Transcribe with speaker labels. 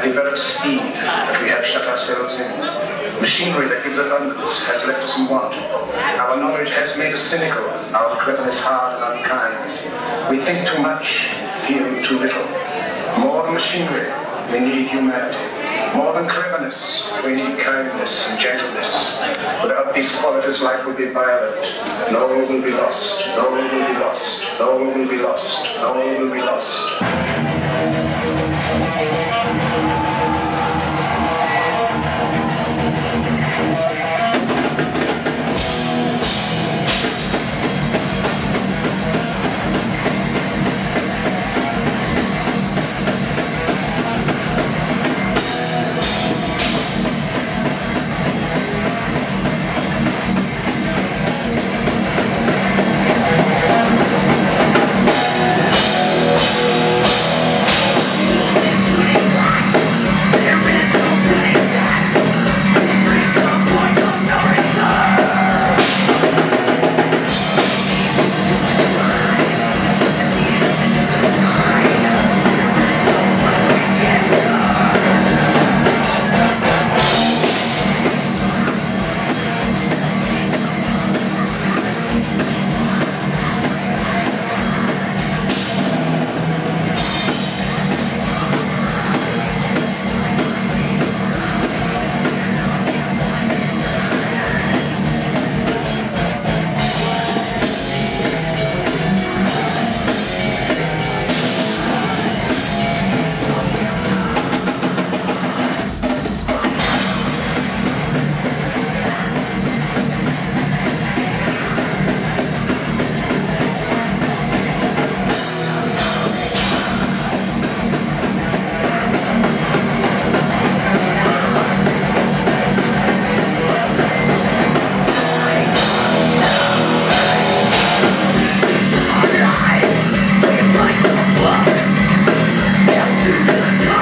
Speaker 1: developed speed that we have shut ourselves in. Machinery that gives abundance has left us in want. Our knowledge has made us cynical, our cleverness hard and unkind. We think too much, feel too little. More than machinery, we need humanity. More than cleverness, we need kindness and gentleness. Without these qualities, life will be violent, and all will be lost, all will be lost, all will be lost, all will be lost. To the